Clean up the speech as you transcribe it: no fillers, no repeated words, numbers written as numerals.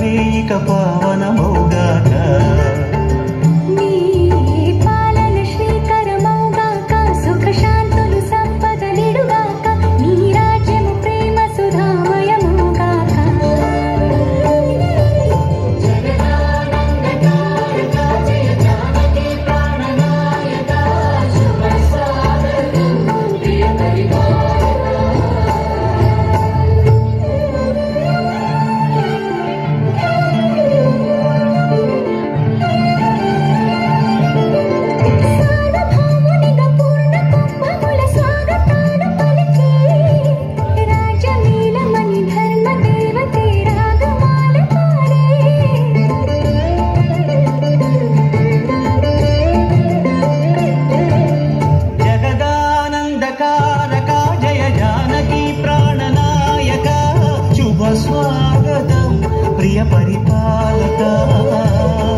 ఇక పావనమౌగాక నీ పాలన శ్రీకరమౌగాక సుఖ శాంతులు సంపదలిడుగాక నీ రాజ్యము ప్రేమ సుధామయమౌగాక జగదానందకారక జయ జానకి ప్రాణనాయక శుభ స్వాగతం ప్రియ సార్వభౌమునిగా పూర్ణ కుంభముల స్వాగతాలు పలికి రాజమీలమణి ధర్మ దేవతే రాగమాల పాడే జగదానందకారక జయ జానకి ప్రాణనాయక శుభ స్వాగతం ప్రియ పరిపాలక